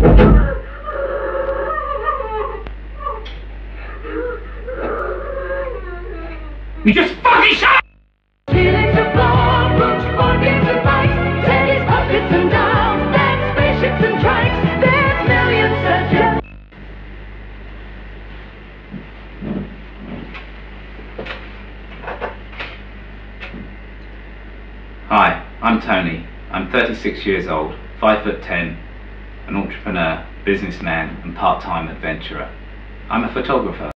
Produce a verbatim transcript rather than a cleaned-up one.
You just fucking shut up! Feelings of love, roach scorpions and mice, teddies, puppets and dolls, then spaceships and trikes. There's millions such a... Hi, I'm Tony. I'm thirty-six years old, five foot ten, an entrepreneur, businessman and part-time adventurer. I'm a photographer.